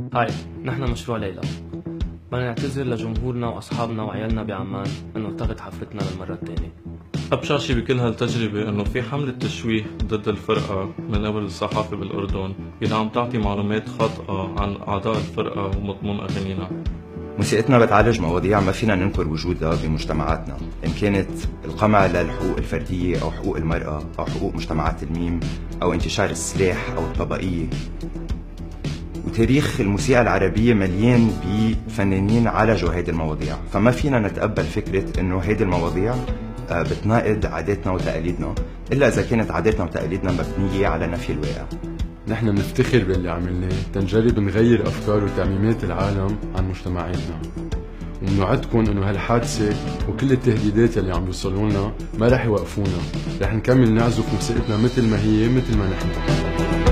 هاي، نحن مشروع ليلى. بدنا نعتذر لجمهورنا وأصحابنا وعيالنا بعمان إنه التغت حفلتنا للمرة الثانية. أبشع شي بكل هالتجربة إنه في حملة تشويه ضد الفرقة من قبل الصحافة بالأردن اللي عم تعطي معلومات خاطئة عن أعضاء الفرقة ومضمون أغانينا. موسيقتنا بتعالج مواضيع ما فينا ننكر وجودها بمجتمعاتنا، إن كانت القمع للحقوق الفردية أو حقوق المرأة أو حقوق مجتمعات الميم أو انتشار السلاح أو الطبقية. وتاريخ الموسيقى العربية مليان بفنانين عالجوا هيدي المواضيع، فما فينا نتقبل فكرة إنه هيدي المواضيع بتناقض عاداتنا وتقاليدنا، إلا إذا كانت عاداتنا وتقاليدنا مبنية على نفي الواقع. نحن بنفتخر باللي عملناه تنجرب نغير أفكار وتعميمات العالم عن مجتمعاتنا، ومنوعدكم إنه هالحادثة وكل التهديدات اللي عم يوصلولنا ما رح يوقفونا، رح نكمل نعزف موسيقتنا مثل ما هي مثل ما نحن.